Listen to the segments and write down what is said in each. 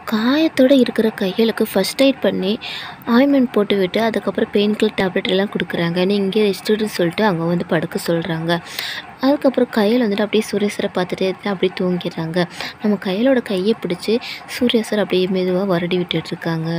காயத்தோடு இருக்கிற கைகளுக்கு first eight பண்ணி ஆயின்மெண்ட் போட்டு விட்டு அதுக்கப்புறம் பெயின் கில்லர் டேப்லெட் எல்லாம் கொடுக்குறாங்க. நீ இங்கே ரெஸ்ட்டுன்னு சொல்லிட்டு அங்கே வந்து படுக்க சொல்கிறாங்க. அதுக்கப்புறம் கையில் வந்துட்டு அப்படியே சூர்யா சாரை பார்த்துட்டே அப்படியே தூங்கிடுறாங்க. நம்ம கையிலோட கையை பிடிச்சி சூர்யா சார் அப்படியே மெதுவாக வருடி விட்டுட்ருக்காங்க.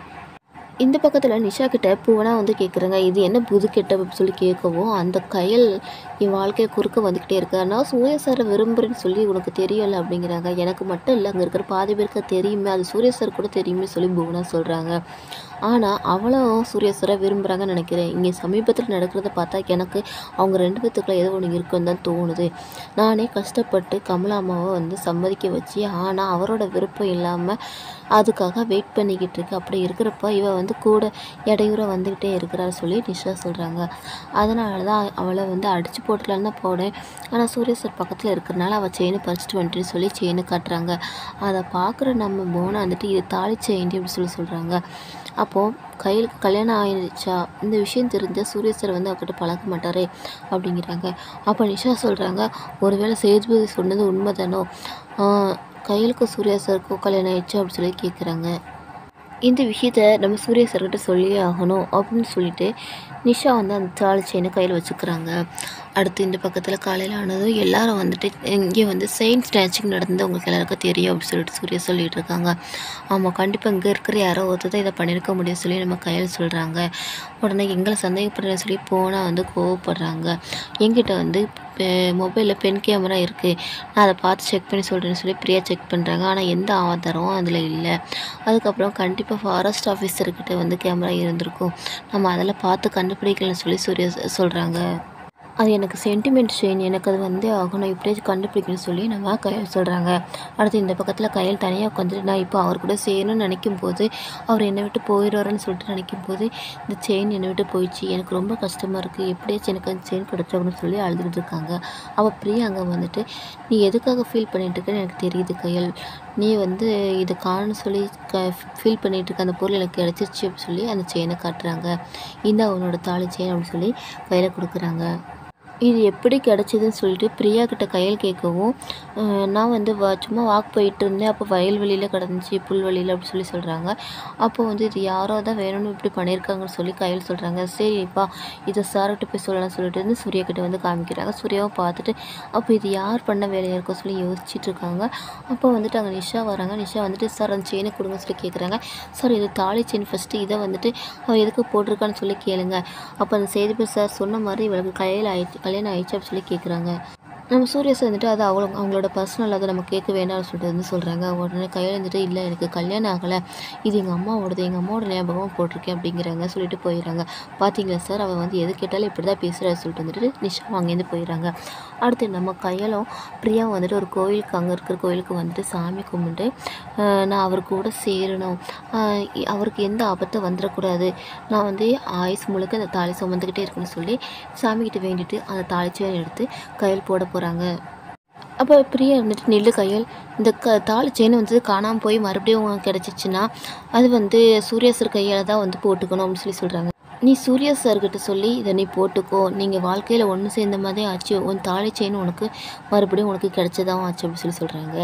இந்த பக்கத்தில் நிஷா கிட்ட பூவனா வந்து கேட்குறாங்க, இது என்ன புது கெட்ட அப்படின்னு சொல்லி கேட்கவும், அந்த கையல் என் வாழ்க்கையை குறுக்க வந்துக்கிட்டே இருக்கு. நான் சூர்யா சாரை விரும்புகிறேன்னு சொல்லி உனக்கு தெரியலை அப்படிங்கிறாங்க. எனக்கு மட்டும் இல்லை, அங்கே இருக்கிற பாதி பேருக்கு தெரியுமே, அது சூர்யா சார் கூட தெரியுமே சொல்லி புவனா சொல்கிறாங்க. ஆனால் அவளும் சூர்யா சாரை விரும்புகிறாங்கன்னு நினைக்கிறேன். இங்கே சமீபத்தில் நடக்கிறத பார்த்தா எனக்கு அவங்க 2 பேத்துக்குள்ள ஏதோ ஒன்று இருக்குன்னு தான் தோணுது. நானே கஷ்டப்பட்டு கமலா அம்மாவை வந்து சம்மதிக்க வச்சு, ஆனால் அவரோட விருப்பம் இல்லாமல் அதுக்காக வெயிட் பண்ணிக்கிட்டு இருக்கு. அப்படி இருக்கிறப்ப இவ வந்து கூட இடையூறாக வந்துக்கிட்டே இருக்கிறான்னு சொல்லி நிஷா சொல்கிறாங்க. அதனால தான் அவளை வந்து அடித்து போட்டுலான்னு தான் போனேன். ஆனால் சூர்யா சார் பக்கத்தில் இருக்கிறனால அவள் செயினை பறிச்சிட்டு வந்துட்டுன்னு சொல்லி செயினை காட்டுறாங்க. அதை பார்க்குற நம்ம போனால் வந்துட்டு இது தாலி செயின் அப்படின்னு சொல்கிறாங்க. அப்போது கல்யாணம் ஆயிடுச்சா, இந்த விஷயம் தெரிஞ்சால் சூர்யா சார் வந்து அவகிட்ட பழக்க மாட்டாரே அப்படிங்கிறாங்க. அப்போ நிஷா சொல்கிறாங்க, ஒருவேளை சேதுபதி சொன்னது உண்மைதானோ, கையிலுக்கும் சூர்யா சாருக்கும் கல்யாணம் ஆயிடுச்சு அப்படின்னு சொல்லி கேட்குறாங்க. இந்த விஷயத்த நம்ம சூர்யா சார்கிட்ட சொல்லியே ஆகணும் அப்படின்னு சொல்லிட்டு நிஷா வந்து அந்த தாலி செயினை கையில் வச்சுக்கிறாங்க. அடுத்து இந்த பக்கத்தில் காலையில் ஆனதும் எல்லாரும் வந்துட்டு இங்கே வந்து செயின் ஸ்நாச்சிங் நடந்து உங்களுக்கு எல்லாருக்கும் தெரியும் அப்படின்னு சொல்லிட்டு சூர்யா சொல்லிகிட்டு இருக்காங்க. ஆமாம், கண்டிப்பாக இங்கே இருக்கிற யாரோ ஒருத்தர் தான் இதை பண்ணியிருக்க முடியும் சொல்லி நம்ம கையில் சொல்கிறாங்க. உடனே எங்களை சந்தேகப்படுறேன்னு சொல்லி போனால் வந்து கோவப்படுறாங்க. எங்கிட்ட வந்து மொபைலில் பென் கேமரா இருக்குது, நான் அதை பார்த்து செக் பண்ணி சொல்கிறேன்னு சொல்லி பிரியா செக் பண்ணுறாங்க. ஆனால் எந்த ஆதாரமும் அதில் இல்லை. அதுக்கப்புறம் கண்டிப்பாக ஃபாரஸ்ட் ஆஃபீஸர்கிட்ட வந்து கேமரா இருந்திருக்கும், நம்ம அதில் பார்த்து கண்டுபிடிக்கலன்னு சொல்லி சூர்யா சொல்கிறாங்க. அது எனக்கு சென்டிமெண்ட் செயின், எனக்கு அது வந்து ஆகணும், இப்படியே கண்டுபிடிக்கணும்னு சொல்லி நம்ம கையில் சொல்கிறாங்க. அடுத்து இந்த பக்கத்தில் கையில் தனியாக உட்காந்துட்டு நான் இப்போ அவர் கூட செய்யணும்னு நினைக்கும் போது அவர் என்னை விட்டு போயிடுவாருன்னு சொல்லிட்டு நினைக்கும் போது இந்த செயின் என்னை விட்டு போயிடுச்சு, எனக்கு ரொம்ப கஷ்டமாக இருக்குது, எப்படியாச்சும் எனக்கு அந்த செயின் கிடச்சாகணும்னு சொல்லி அழுதுகிட்டு இருக்காங்க. அவள் பிரியா அங்கே வந்துட்டு, நீ எதுக்காக ஃபீல் பண்ணிகிட்டு இருக்கேன்னு எனக்கு தெரியுது கையல், நீ வந்து இதை காணுன்னு சொல்லி ஃபீல் பண்ணிகிட்டு இருக்க, அந்த பொருள் எனக்கு கிடச்சிருச்சு அப்படின்னு சொல்லி அந்த செயினை காட்டுறாங்க. இந்த அவனோட தாலி செயின் அப்படின்னு சொல்லி கையில் கொடுக்குறாங்க. இது எப்படி கிடச்சிதுன்னு சொல்லிட்டு பிரியா கிட்ட கையில் கேட்கவும், நான் வந்து சும்மா வாக் போயிட்டு இருந்தேன், அப்போ வயல்வெளியில் கிடந்துச்சு, புல்வெளியில் அப்படி சொல்லி சொல்கிறாங்க. அப்போ வந்து இது யாரோ தான் வேணும்னு இப்படி பண்ணியிருக்காங்கன்னு சொல்லி கையில் சொல்கிறாங்க. சரிப்பா, இதை சார்கிட்ட போய் சொல்லலாம்னு சொல்லிட்டு வந்து சூர்யா கிட்ட வந்து காமிக்கிறாங்க. சூர்யாவை பார்த்துட்டு அப்போ இது யார் பண்ண வேலையாக இருக்கும் சொல்லி யோசிச்சுட்டு இருக்காங்க. அப்போ வந்துட்டு அங்கே நிஷா வராங்க. நிஷா வந்துட்டு சார் அந்த செயினை கொடுங்கன்னு சொல்லி கேட்குறாங்க. சார் இது தாலி செயின், ஃபஸ்ட்டு இதை வந்துட்டு அவள் எதுக்கு போட்டிருக்கான்னு சொல்லி கேளுங்க. அப்போ அந்த செய்திபதி சார் சொன்ன மாதிரி இவளுக்கு கல்யாணம் ஆயிடுச்சு அப்படின்னு சொல்லி கேட்குறாங்க. நம்ம சூர்யா சார் வந்துட்டு அது அவங்களோட பர்சனல், அதை நம்ம கேட்க வேண்டாம்னு சொல்லிட்டு வந்து சொல்கிறாங்க. உடனே கையில் வந்துட்டு இல்லை எனக்கு கல்யாணம் ஆகலை, இது எங்கள் அம்மாவோடது, எங்கள் அம்மாவோட ஞாபகமாக போட்டிருக்கேன் அப்படிங்கிறாங்க. சொல்லிட்டு போயிடுறாங்க. பார்த்தீங்களா சார், அவள் வந்து எது கேட்டாலும் இப்படி தான் பேசுகிறாரு சொல்லிட்டு வந்துட்டு நிஷா அங்கேருந்து போயிடுறாங்க. அடுத்து நம்ம கையிலும் பிரியாவும் வந்துட்டு ஒரு கோயிலுக்கு, அங்கே இருக்கிற கோயிலுக்கு வந்துட்டு சாமி கும்பிட்டு நான் அவர் கூட சேரணும், அவருக்கு எந்த ஆபத்தும் வந்துடக்கூடாது, நான் வந்து ஆயுஸ் முழுக்க அந்த தாலி சுமந்துக்கிட்டே இருக்குன்னு சொல்லி சாமிக்கிட்ட வேண்டிட்டு அந்த தாலிச்சேன் எடுத்து கையில் போட போகிறாங்க. அப்போ பிரியா இருந்துட்டு நெல்லு கையில், இந்த தாலி செயின் வந்து காணாமல் போய் மறுபடியும் கிடச்சிச்சின்னா அது வந்து சூர்யா சார் கையால் தான் வந்து போட்டுக்கணும் அப்படின்னு சொல்லி சொல்கிறாங்க. நீ சூர்யா சார்கிட்ட சொல்லி இதை நீ போட்டுக்கோ, நீங்கள் வாழ்க்கையில் ஒன்று சேர்ந்த மாதிரி ஆச்சு, உன் தாலி செயின் உனக்கு மறுபடியும் உனக்கு கிடைச்சதான் ஆச்சு அப்படின்னு சொல்கிறாங்க.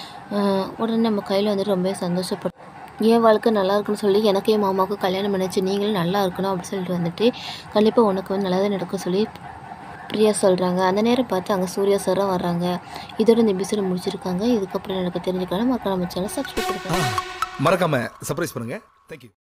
உடனே நம்ம கையில் வந்துட்டு ரொம்ப சந்தோஷப்பட்டு, என் வாழ்க்கை நல்லா இருக்குன்னு சொல்லி எனக்கு என் மாமாவுக்கு கல்யாணம் பண்ணிச்சு, நீங்களும் நல்லா இருக்கணும் அப்படின்னு சொல்லிட்டு வந்துட்டு கண்டிப்பாக உனக்கு வந்து நல்லதாக நடக்கும் சொல்லி பிரியா சொல்கிறாங்க. அந்த நேரம் பார்த்து அங்கே சூர்யா சாரும் வர்றாங்க. இதோட இந்த எபிசோட முடிச்சிருக்காங்க. இதுக்கப்புறம் எனக்கு தெரிஞ்சுக்கலாம். மறக்காம சேனல் சப்ஸ்கிரைப் பண்ணுங்க. மறக்காம சர்ப்ரைஸ் பண்ணுங்க. தேங்க்யூ.